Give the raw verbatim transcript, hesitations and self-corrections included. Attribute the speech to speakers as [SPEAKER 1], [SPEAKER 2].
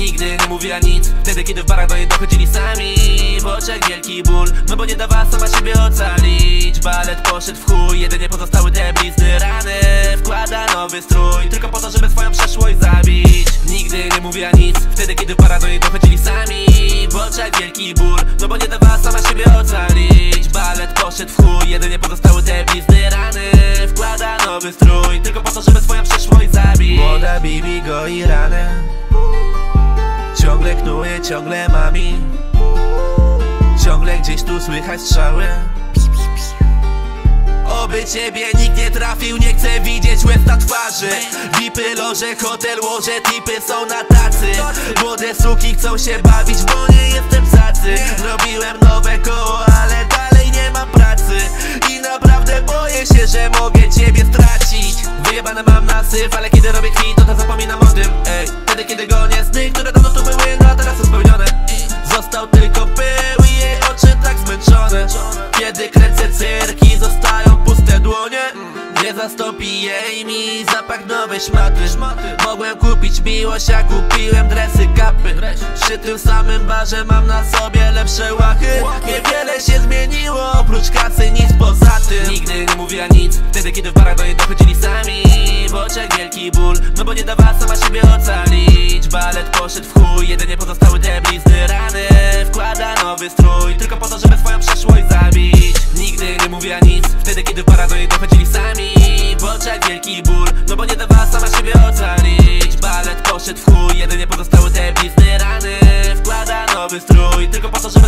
[SPEAKER 1] Nigdy nie mówiła nic, wtedy kiedy w barach do niej dochodzili sami. W oczach wielki ból, no bo nie dawała sama siebie ocalić. Balet poszedł w chuj, jedynie pozostały te blizny rany. Wkłada nowy strój, tylko po to, żeby swoją przeszłość zabić. Nigdy nie mówiła nic, wtedy kiedy w barach do niej dochodzili sami. W oczach wielki ból, no bo nie dawała sama siebie ocalić. Balet poszedł w chuj, jedynie pozostały te blizny rany. Wkłada nowy strój, tylko po to, żeby swoją przeszłość zabić. Młoda Bibi goi ranę, ciągle knuje, ciągle mami. Ciągle gdzieś tu słychać strzały. Oby ciebie nikt nie trafił, nie chcę widzieć łez na twarzy. Vipy, loże, hotel, łoże, tipy są na tacy. Młode suki chcą się bawić, bo nie jestem cacy. Zrobiłem nowe koło, ale dalej nie mam pracy. I naprawdę boję się, że mogę ciebie stracić. Wyjebane mam na syf, ale kiedy robię kwit, to, to zapominam o tym. Ej, wtedy kiedy gonię sny, które dawno tu były, no a teraz są spełnione. Został tylko pył i jej oczy tak zmęczone. Kiedy kręcę cyrki, zostają puste dłonie. Nie zastąpi jej mi zapach nowej szmaty. Mogłem kupić miłość, a kupiłem dresy, kapy. Przy tym samym barze mam na sobie lepsze łachy. Niewiele się zmieniło, oprócz kasy nic poza tym. Nigdy nie mówiła nic, wtedy kiedy w barach do niej dochodzili sami. W oczach wielki ból, no bo nie dawała sama siebie ocalić. Balet poszedł w chuj, jedynie pozostały te blizny rany. Wkłada nowy strój, tylko po to, żeby swoją przeszłość zabić. Nigdy nie mówiła nic, wtedy kiedy w barach do niej dochodzili sami. W oczach wielki ból, no bo nie dawała sama siebie ocalić. Balet poszedł w chuj, jedynie pozostały te blizny rany. Wkłada nowy strój, tylko po to, żeby